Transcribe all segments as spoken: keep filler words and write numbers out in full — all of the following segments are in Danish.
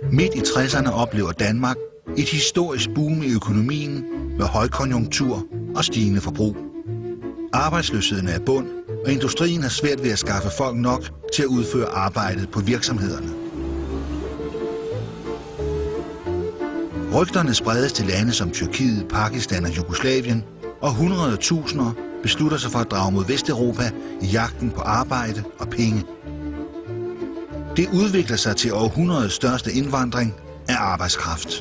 Midt i tresserne oplever Danmark et historisk boom i økonomien med højkonjunktur og stigende forbrug. Arbejdsløsheden er i bund, og industrien har svært ved at skaffe folk nok til at udføre arbejdet på virksomhederne. Rygterne spredes til lande som Tyrkiet, Pakistan og Jugoslavien, og hundrede tusinder beslutter sig for at drage mod Vesteuropa i jagten på arbejde og penge. Det udvikler sig til århundredets største indvandring af arbejdskraft.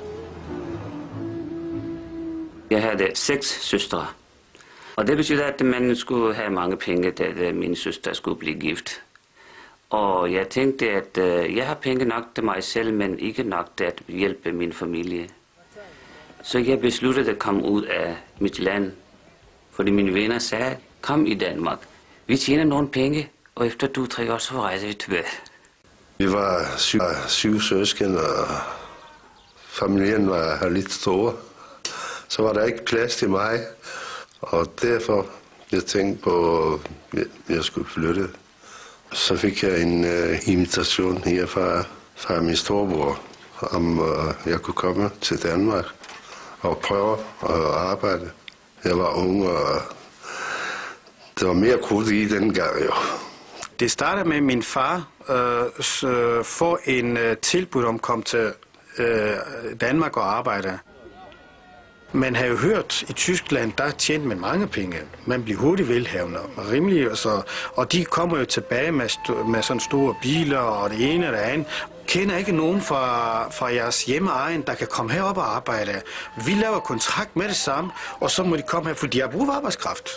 Jeg havde seks søstre, og det betyder, at man skulle have mange penge, da min søster skulle blive gift. Og jeg tænkte, at jeg har penge nok til mig selv, men ikke nok til at hjælpe min familie. Så jeg besluttede at komme ud af mit land, fordi mine venner sagde, kom i Danmark. Vi tjener nogle penge, og efter to, tre år, så rejser vi tilbage. Vi var syv, syv søsken, og familien var lidt store. Så var der ikke plads til mig, og derfor jeg tænkte på, at jeg skulle flytte. Så fik jeg en uh, invitation her fra, fra min storebror, om uh, jeg kunne komme til Danmark og prøve at arbejde. Jeg var ung, og det var mere krudt i dengang, jo. Det startede med, at min far øh, får en øh, tilbud om at komme til øh, Danmark og arbejde. Man har jo hørt, i Tyskland, der tjente man mange penge. Man bliver hurtigt velhavende og rimelig. Og, så, og de kommer jo tilbage med, med sådan store biler og det ene og det andet. Kender ikke nogen fra, fra jeres hjemmeegn, der kan komme herop og arbejde. Vi laver kontrakt med det samme, og så må de komme her, for de har brug for arbejdskraft.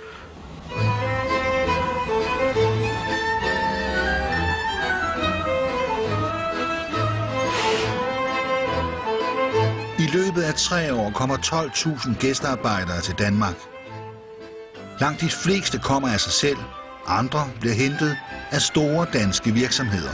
I løbet af tre år kommer tolv tusind gæstearbejdere til Danmark. Langt de fleste kommer af sig selv, andre bliver hentet af store danske virksomheder.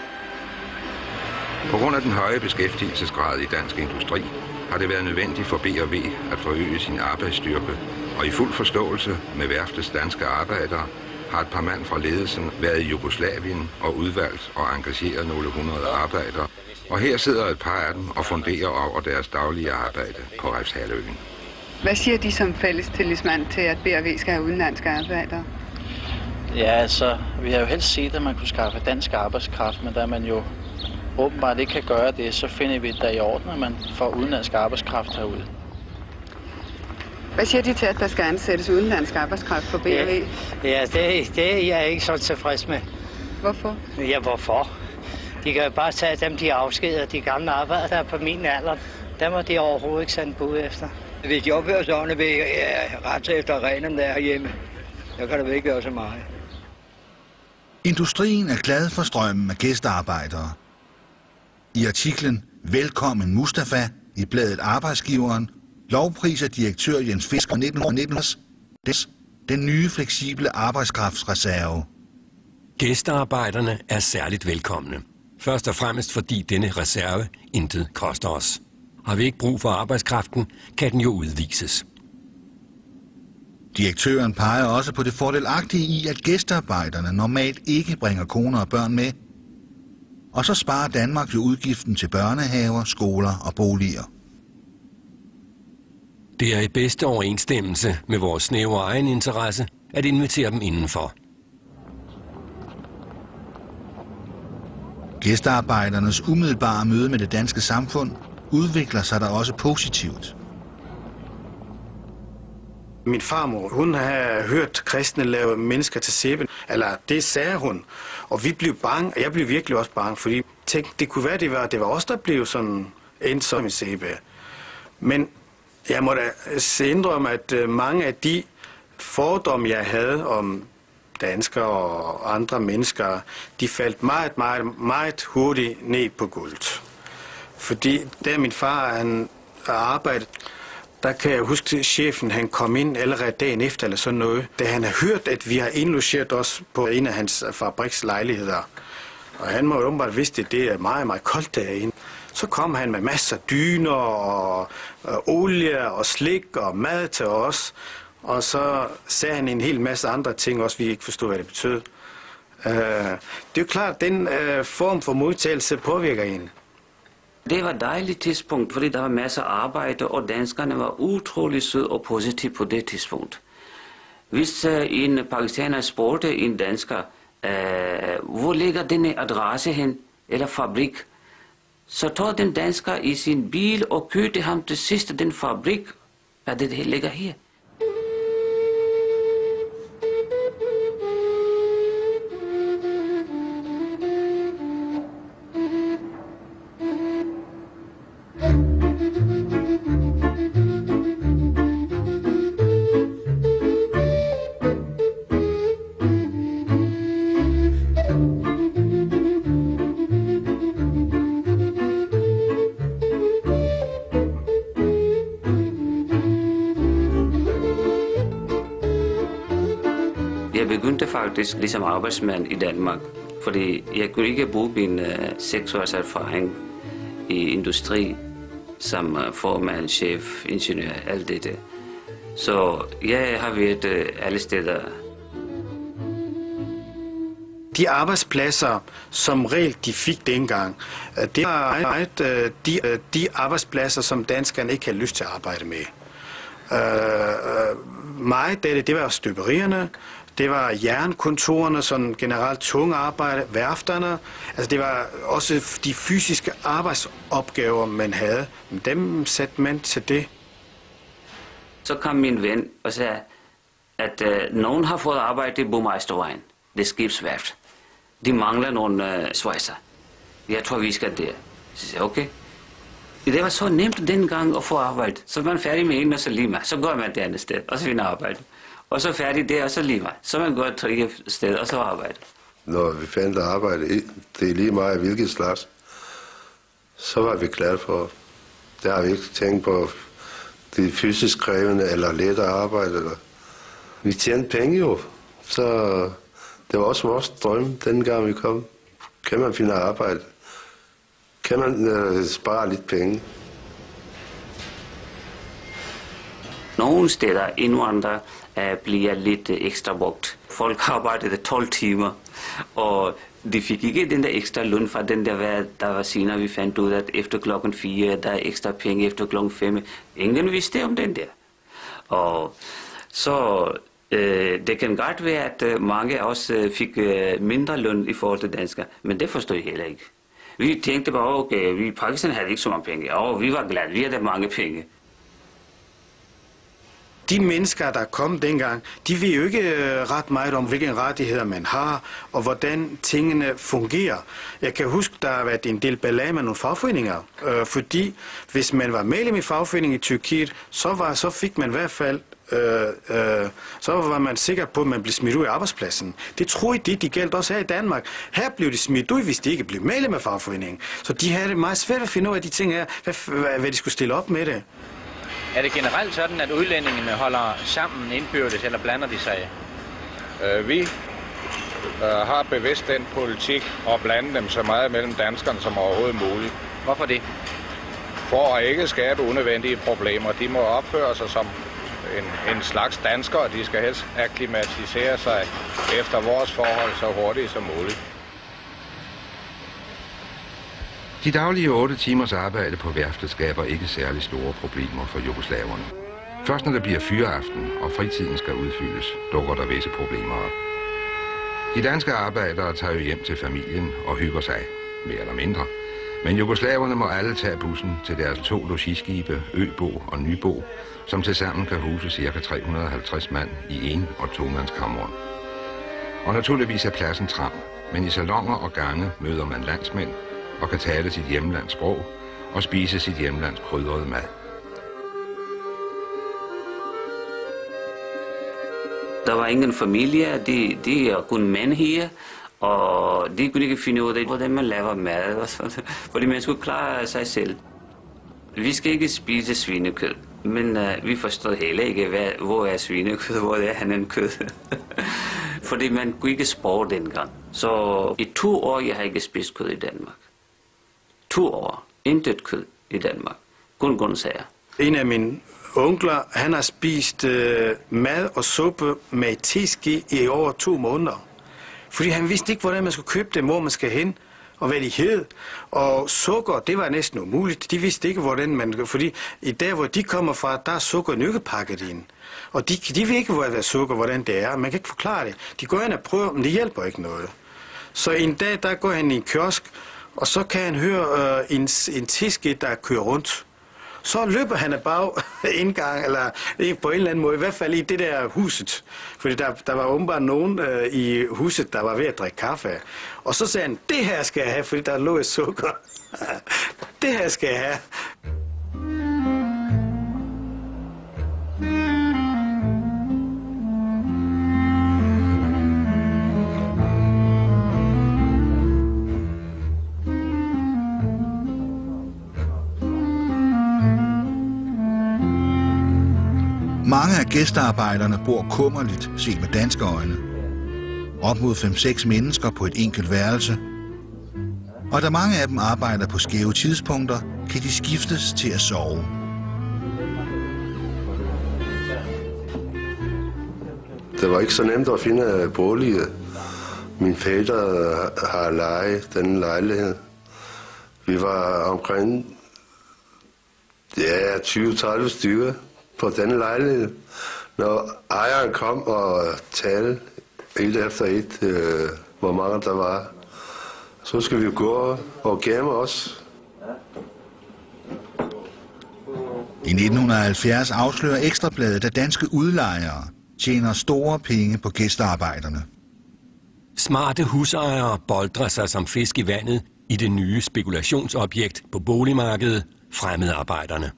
På grund af den høje beskæftigelsesgrad i dansk industri har det været nødvendigt for B og V at forøge sin arbejdsstyrke, og i fuld forståelse med værftets danske arbejdere har et par mand fra ledelsen været i Jugoslavien og udvalgt og engageret nogle hundrede arbejdere. Og her sidder et par af dem og funderer over deres daglige arbejde på Refshaløen. Hvad siger de som fælles tillidsmand til, at B og V skal have udenlandske arbejdere? Ja, altså, vi har jo helst set, at man kunne skaffe dansk arbejdskraft, men da man jo åbenbart ikke kan gøre det, så finder vi det i orden, at man får udenlandsk arbejdskraft herude. Hvad siger de til, at der skal ansættes udenlandsk arbejdskraft på B og V? Ja, ja det, det er jeg ikke så tilfreds med. Hvorfor? Ja, hvorfor? De kan jo bare tage dem, de afskeder, de gamle arbejdere, der er på min alder. Dem må de overhovedet ikke sende bud efter. Hvis de opfører sig ordentligt, vil jeg rette efter reglerne der herhjemme. Så kan der vel ikke gøre så meget. Industrien er glad for strømmen af gæstearbejdere. I artiklen Velkommen Mustafa i bladet Arbejdsgiveren lovpriser direktør Jens Fisker nitten nitten den nye fleksible arbejdskraftsreserve. Gæstearbejderne er særligt velkomne. Først og fremmest fordi denne reserve intet koster os. Har vi ikke brug for arbejdskraften, kan den jo udvises. Direktøren peger også på det fordelagtige i, at gæstearbejderne normalt ikke bringer koner og børn med. Og så sparer Danmark jo udgiften til børnehaver, skoler og boliger. Det er i bedste overensstemmelse med vores snævre egen interesse at invitere dem indenfor. Gæstearbejdernes umiddelbare møde med det danske samfund udvikler sig der også positivt. Min farmor, hun har hørt kristne lave mennesker til sæbe, eller det sagde hun. Og vi blev bange, og jeg blev virkelig også bange, fordi tænk, det kunne være, det var, det var os, der blev sådan endt som i sæbe. Men jeg må da indrømme, at mange af de fordomme, jeg havde om danskere og andre mennesker, de faldt meget, meget, meget hurtigt ned på gulvet. Fordi da min far han arbejdede, der kan jeg huske, at chefen han kom ind allerede dagen efter eller sådan noget, da han har hørt, at vi har indlogeret os på en af hans fabrikslejligheder. Og han må jo åbenbart vidste, at det er meget, meget koldt derinde. Så kom han med masser af dyner og, og olie og slik og mad til os. Og så sagde han en hel masse andre ting også, vi ikke forstod, hvad det betød. Uh, det er jo klart, at den uh, form for modtagelse påvirker en. Det var et dejligt tidspunkt, fordi der var masser af arbejde, og danskerne var utrolig søde og positive på det tidspunkt. Hvis uh, en pakistaner spurgte en dansker, uh, hvor ligger denne adresse hen, eller fabrik, så tog den dansker i sin bil og kørte ham til sidste den fabrik, at det ligger her. Jeg begyndte faktisk ligesom arbejdsmand i Danmark, fordi jeg kunne ikke bruge min uh, seks års erfaring i industri som uh, formand, chef, ingeniør, alt det. Så jeg har været uh, alle steder. De arbejdspladser, som regel de fik dengang, det var meget, de, de arbejdspladser, som danskerne ikke havde lyst til at arbejde med. Uh, meget af det, det var støberierne, det var jernkontorerne, sådan generelt tunge arbejde, værfterne. Altså det var også de fysiske arbejdsopgaver, man havde. Dem satte man til det. Så kom min ven og sagde, at uh, nogen har fået arbejde i Burmeistervejen. Det er skibsværft. De mangler nogle uh, svejser. Jeg tror, vi skal der. Så sagde jeg, okay. Det var så nemt dengang at få arbejde. Så er man færdig med en, og så lige med. Så går man det andet sted, og så finder arbejde. Og så færdig der, og så lige meget. Så man går et tredje sted, og så arbejde. Når vi fandt arbejde, det er lige meget hvilket slags, så var vi glade for. Der har vi ikke tænkt på det fysisk krævende eller lette arbejde. Eller. Vi tjente penge jo, så det var også vores drøm, dengang vi kom. Kan man finde arbejde? Kan man øh, spare lidt penge? Nogle steder indvandrere uh, bliver lidt uh, ekstra brugt. Folk arbejdede tolv timer, og de fik ikke den der ekstra løn fra den der, der var senere. Vi fandt ud af, at efter klokken fire, der er ekstra penge efter klokken fem. Ingen vidste om den der. Og så uh, det kan godt være, at uh, mange af os uh, fik uh, mindre løn i forhold til danskere, men det forstod jeg heller ikke. Vi tænkte bare, okay, vi i Pakistan havde ikke så mange penge, og vi var glade, vi havde mange penge. De mennesker, der kom dengang, de ved jo ikke ret meget om, hvilke rettigheder man har, og hvordan tingene fungerer. Jeg kan huske, der har været en del ballade med nogle fagforeninger, øh, fordi hvis man var medlem i fagforeningen i Tyrkiet, så, var, så fik man i hvert fald, øh, øh, så var man sikker på, at man blev smidt ud af arbejdspladsen. Det troede de, de galt også her i Danmark. Her blev de smidt ud, hvis de ikke blev medlem af fagforeningen. Så de havde det meget svært at finde ud af de ting her, hvad, hvad, hvad de skulle stille op med det. Er det generelt sådan, at udlændingene holder sammen indbyrdes, eller blander de sig? Øh, vi øh, har bevidst den politik at blande dem så meget mellem danskerne som overhovedet muligt. Hvorfor det? For at ikke skabe unødvendige problemer. De må opføre sig som en, en slags danskere, og de skal helst akklimatisere sig efter vores forhold så hurtigt som muligt. De daglige otte timers arbejde på værftet skaber ikke særlig store problemer for jugoslaverne. Først når der bliver fyreaften og fritiden skal udfyldes, dukker der visse problemer op. De danske arbejdere tager jo hjem til familien og hygger sig, mere eller mindre. Men jugoslaverne må alle tage bussen til deres to logiskibe, Øbo og Nybo, som tilsammen kan huse ca. tre hundrede og halvtreds mand i en- og tomandskammer. Og naturligvis er pladsen tram, men i salonger og gange møder man landsmænd, og kan tale sit hjemlands sprog og spise sit hjemlands krydrede mad. Der var ingen familie, de, de er kun mænd her, og de kunne ikke finde ud af, hvordan man laver mad, og sådan, fordi man skulle klare sig selv. Vi skal ikke spise svinekød, men uh, vi forstår heller ikke, hvad, hvor er svinekød, hvor er anden kød. Fordi man kunne ikke spore dengang. Så i to år, jeg har ikke spist kød i Danmark. To år. Intet kød i Danmark. Kun grøntsager. En af mine onkler, han har spist øh, mad og suppe med teske i over to måneder. Fordi han vidste ikke, hvordan man skulle købe det, hvor man skal hen. og hvad de hed. Og sukker, det var næsten umuligt. De vidste ikke, hvordan man... Fordi i der, hvor de kommer fra, der er sukker nøkkepakket ind. Og de, de ved ikke, hvad sukker, hvordan det er. Man kan ikke forklare det. De går ind og prøver, men det hjælper ikke noget. Så en dag, der går han i en kiosk, og så kan han høre øh, en, en tiske, der kører rundt. Så løber han af bag indgang, eller på en eller anden måde, i hvert fald i det der huset. Fordi der, der var åbenbart nogen øh, i huset, der var ved at drikke kaffe. Og så sagde han, det her skal jeg have, fordi der lå et sukker. Det her skal jeg have. Mange af gæstearbejderne bor kummerligt set med danske øjne. Op mod fem seks mennesker på et enkelt værelse. Og da mange af dem arbejder på skæve tidspunkter, kan de skiftes til at sove. Det var ikke så nemt at finde boliger. Min fætter har lejet den lejlighed. Vi var omkring ja, tyve til tredive stykker på den lejlighed. Når ejeren kom og talte et efter et, øh, hvor mange der var, så skal vi gå og gemme os. I nitten halvfjerds afslører Ekstrabladet, at danske udlejere tjener store penge på gæstearbejderne. Smarte husejere boldrer sig som fisk i vandet i det nye spekulationsobjekt på boligmarkedet, fremmedarbejderne.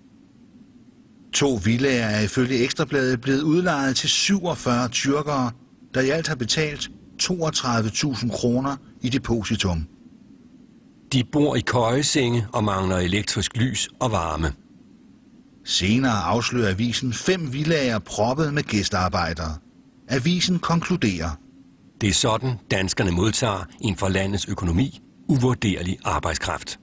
To villaer er ifølge Ekstrabladet blevet udlejet til syvogfyrre tyrkere, der i alt har betalt toogtredive tusind kroner i depositum. De bor i køjesenge og mangler elektrisk lys og varme. Senere afslører avisen fem villaer proppet med gæstearbejdere. Avisen konkluderer: det er sådan, danskerne modtager en for landets økonomi uvurderlig arbejdskraft.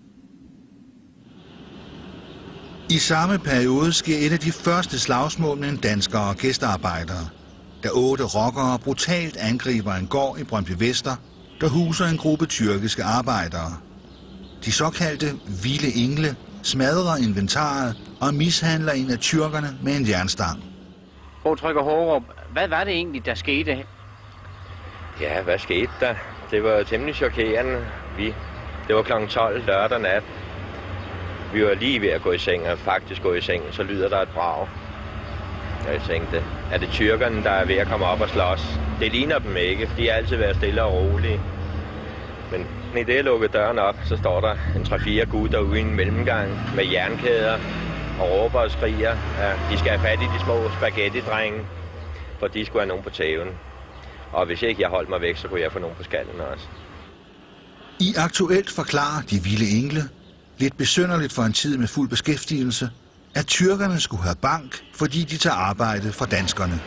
I samme periode sker et af de første slagsmål mellem danskere og gæstearbejdere, da otte rockere brutalt angriber en gård i Brøndby Vester, der huser en gruppe tyrkiske arbejdere. De såkaldte vilde engle smadrer inventaret og mishandler en af tyrkerne med en jernstang. Bogtrykker Hårup, hvad var det egentlig, der skete? Ja, hvad skete der? Det var temmelig chokerende. Vi, det var klokken tolv lørdag nat. Vi var lige ved at gå i seng, og faktisk gå i seng, så lyder der et brag. Og jeg tænkte, er det tyrkerne, der er ved at komme op og slås? Det ligner dem ikke, for de har altid været stille og rolige. Men i det, jeg lukkede døren op, så står der en tre-fire gutter ude i en mellemgang med jernkæder og råber og skriger. Ja, de skal have fat i de små spaghetti-drenge, for de skulle have nogen på tæven. Og hvis ikke jeg holdt mig væk, så kunne jeg få nogen på skallen også. I Aktuelt forklarer de vilde engle, lidt besynderligt for en tid med fuld beskæftigelse, at tyrkerne skulle have bank, fordi de tager arbejde for danskerne.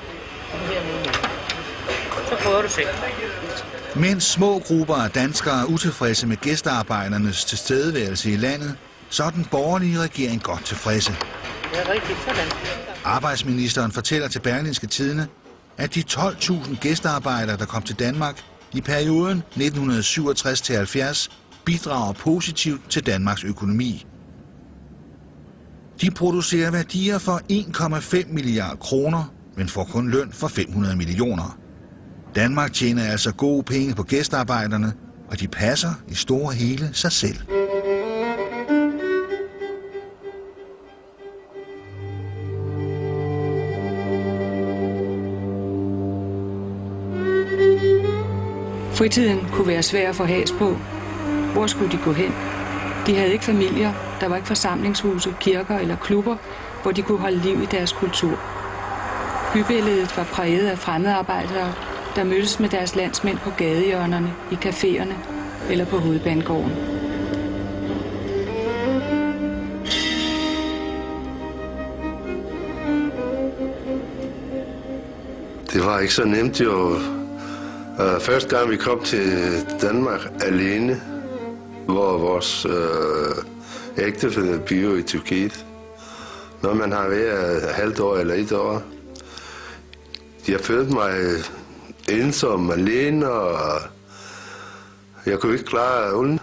Så prøver du selv. Mens små grupper af danskere er utilfredse med gæstearbejdernes tilstedeværelse i landet, så er den borgerlige regering godt tilfredse. Det er rigtigt, sådan. Arbejdsministeren fortæller til Berlingske Tidende, at de tolv tusind gæstearbejdere, der kom til Danmark i perioden nitten syvogtres til halvfjerds, bidrager positivt til Danmarks økonomi. De producerer værdier for en komma fem milliarder kroner, men får kun løn for fem hundrede millioner. Danmark tjener altså gode penge på gæstearbejderne, og de passer i store hele sig selv. Fritiden kunne være svær at få has på. Hvor skulle de gå hen? De havde ikke familier, der var ikke forsamlingshuse, kirker eller klubber, hvor de kunne holde liv i deres kultur. Bybilledet var præget af fremmedarbejdere, der mødtes med deres landsmænd på gadehjørnerne, i caféerne eller på hovedbanegården. Det var ikke så nemt jo. Første gang vi kom til Danmark alene, hvor vores øh, ægtefælle bor i Tyrkiet. Når man har været halvt år eller et år. Jeg følte mig ensom, alene, og jeg kunne ikke klare uden